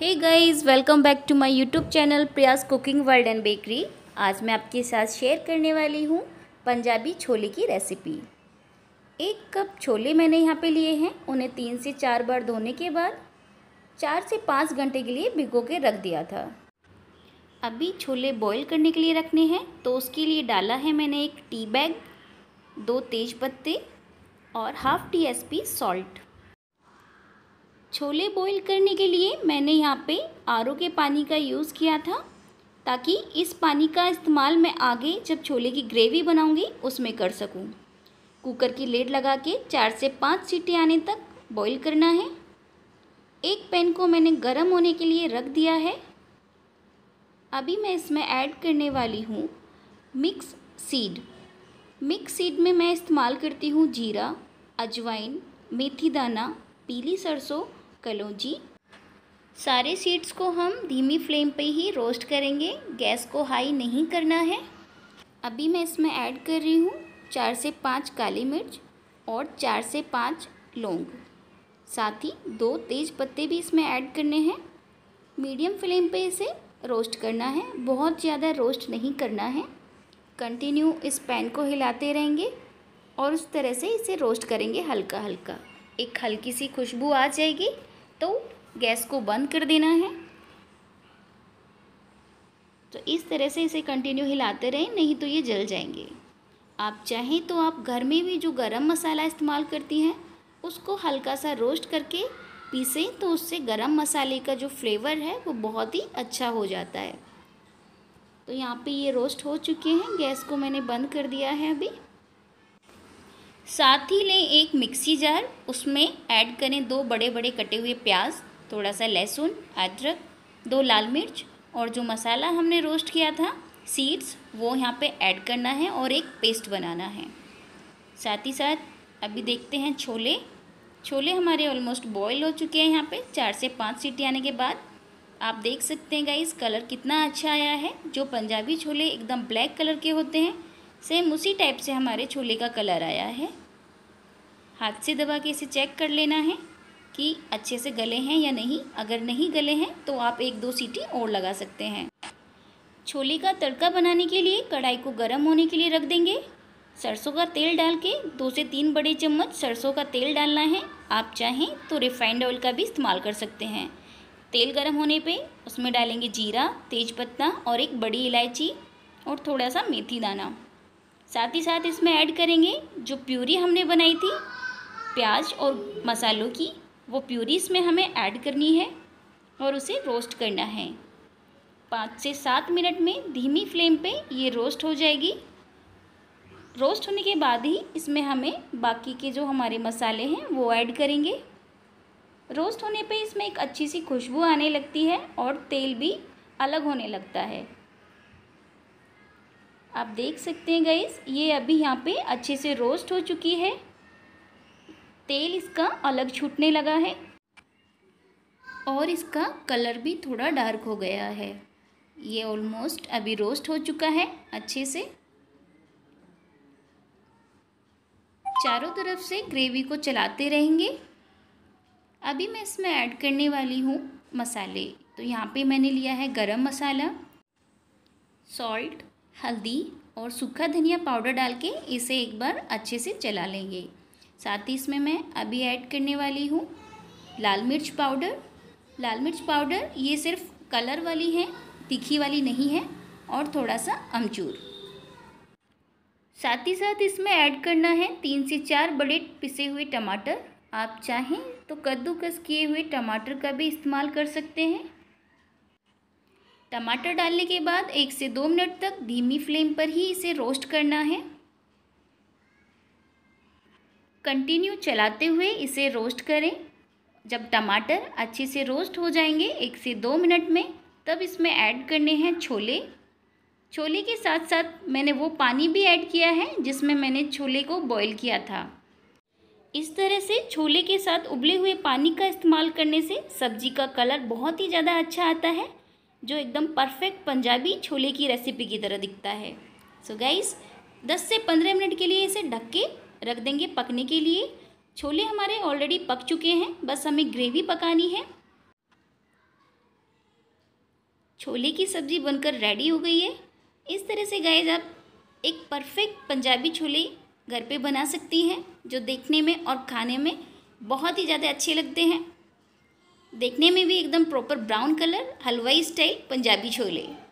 Hey guys, welcome back to my YouTube channel Priya's cooking world and bakery. आज मैं आपके साथ शेयर करने वाली हूँ पंजाबी छोले की रेसिपी। 1 कप छोले मैंने यहाँ पे लिए हैं। उन्हें 3 से 4 बार धोने के बाद 4 से 5 घंटे के लिए भिगो के रख दिया था। अभी छोले बॉईल करने के लिए रखने हैं, तो उसके लिए डाला है मैंने 1 टी बैग, 2 तेज पत्ते और हाफ टीस्पून सॉल्ट। छोले बॉईल करने के लिए मैंने यहाँ पे आरओ के पानी का यूज़ किया था, ताकि इस पानी का इस्तेमाल मैं आगे जब छोले की ग्रेवी बनाऊंगी उसमें कर सकूं। कुकर की लिड लगा के 4 से 5 सीटी आने तक बॉईल करना है। एक पैन को मैंने गर्म होने के लिए रख दिया है। अभी मैं इसमें ऐड करने वाली हूँ मिक्स सीड। मिक्स सीड में मैं इस्तेमाल करती हूँ जीरा, अजवाइन, मेथी दाना, पीली सरसों, कलौंजी। सारे सीड्स को हम धीमी फ्लेम पे ही रोस्ट करेंगे, गैस को हाई नहीं करना है। अभी मैं इसमें ऐड कर रही हूँ 4 से 5 काली मिर्च और 4 से 5 लौंग, साथ ही 2 तेज पत्ते भी इसमें ऐड करने हैं। मीडियम फ्लेम पे इसे रोस्ट करना है, बहुत ज़्यादा रोस्ट नहीं करना है। कंटिन्यू इस पैन को हिलाते रहेंगे और उस तरह से इसे रोस्ट करेंगे हल्का हल्का। एक हल्की सी खुशबू आ जाएगी तो गैस को बंद कर देना है। तो इस तरह से इसे कंटिन्यू हिलाते रहें, नहीं तो ये जल जाएंगे। आप चाहें तो आप घर में भी जो गरम मसाला इस्तेमाल करती हैं उसको हल्का सा रोस्ट करके पीसें, तो उससे गरम मसाले का जो फ्लेवर है वो बहुत ही अच्छा हो जाता है। तो यहाँ पे ये रोस्ट हो चुके हैं, गैस को मैंने बंद कर दिया है। अभी साथ ही लें एक मिक्सी जार, उसमें ऐड करें 2 बड़े बड़े कटे हुए प्याज, थोड़ा सा लहसुन, अदरक, 2 लाल मिर्च और जो मसाला हमने रोस्ट किया था सीड्स, वो यहाँ पे ऐड करना है और एक पेस्ट बनाना है। साथ ही साथ अभी देखते हैं छोले हमारे ऑलमोस्ट बॉईल हो चुके हैं। यहाँ पे 4 से 5 सीटी आने के बाद आप देख सकते हैं गाइस, कलर कितना अच्छा आया है। जो पंजाबी छोले एकदम ब्लैक कलर के होते हैं, सेम उसी टाइप से हमारे छोले का कलर आया है। हाथ से दबा के इसे चेक कर लेना है कि अच्छे से गले हैं या नहीं। अगर नहीं गले हैं तो आप 1-2 सीटी और लगा सकते हैं। छोले का तड़का बनाने के लिए कढ़ाई को गर्म होने के लिए रख देंगे। सरसों का तेल डाल के 2 से 3 बड़े चम्मच सरसों का तेल डालना है। आप चाहें तो रिफाइंड ऑयल का भी इस्तेमाल कर सकते हैं। तेल गर्म होने पे उसमें डालेंगे जीरा, तेज़पत्ता और 1 बड़ी इलायची और थोड़ा सा मेथी दाना। साथ ही साथ इसमें ऐड करेंगे जो प्यूरी हमने बनाई थी प्याज और मसालों की, वो प्यूरी इसमें हमें ऐड करनी है और उसे रोस्ट करना है। 5 से 7 मिनट में धीमी फ्लेम पे ये रोस्ट हो जाएगी। रोस्ट होने के बाद ही इसमें हमें बाकी के जो हमारे मसाले हैं वो ऐड करेंगे। रोस्ट होने पे इसमें एक अच्छी सी खुशबू आने लगती है और तेल भी अलग होने लगता है। आप देख सकते हैं गाइस, ये अभी यहाँ पे अच्छे से रोस्ट हो चुकी है। तेल इसका अलग छूटने लगा है और इसका कलर भी थोड़ा डार्क हो गया है। ये ऑलमोस्ट अभी रोस्ट हो चुका है अच्छे से। चारों तरफ से ग्रेवी को चलाते रहेंगे। अभी मैं इसमें ऐड करने वाली हूँ मसाले। तो यहाँ पे मैंने लिया है गरम मसाला, सॉल्ट, हल्दी और सूखा धनिया पाउडर डाल के इसे एक बार अच्छे से चला लेंगे। साथ ही इसमें मैं अभी ऐड करने वाली हूँ लाल मिर्च पाउडर। लाल मिर्च पाउडर ये सिर्फ कलर वाली है, तीखी वाली नहीं है, और थोड़ा सा अमचूर। साथ ही साथ इसमें ऐड करना है 3 से 4 बड़े पिसे हुए टमाटर। आप चाहें तो कद्दूकस किए हुए टमाटर का भी इस्तेमाल कर सकते हैं। टमाटर डालने के बाद 1 से 2 मिनट तक धीमी फ्लेम पर ही इसे रोस्ट करना है। कंटिन्यू चलाते हुए इसे रोस्ट करें। जब टमाटर अच्छे से रोस्ट हो जाएंगे 1 से 2 मिनट में, तब इसमें ऐड करने हैं छोले। छोले के साथ साथ मैंने वो पानी भी ऐड किया है जिसमें मैंने छोले को बॉईल किया था। इस तरह से छोले के साथ उबले हुए पानी का इस्तेमाल करने से सब्जी का कलर बहुत ही ज़्यादा अच्छा आता है, जो एकदम परफेक्ट पंजाबी छोले की रेसिपी की तरह दिखता है। सो गाइस, 10 से 15 मिनट के लिए इसे ढक के रख देंगे पकने के लिए। छोले हमारे ऑलरेडी पक चुके हैं, बस हमें ग्रेवी पकानी है। छोले की सब्ज़ी बनकर रेडी हो गई है। इस तरह से गाइस आप एक परफेक्ट पंजाबी छोले घर पे बना सकती हैं, जो देखने में और खाने में बहुत ही ज़्यादा अच्छे लगते हैं। देखने में भी एकदम प्रॉपर ब्राउन कलर, हलवाई स्टाइल पंजाबी छोले।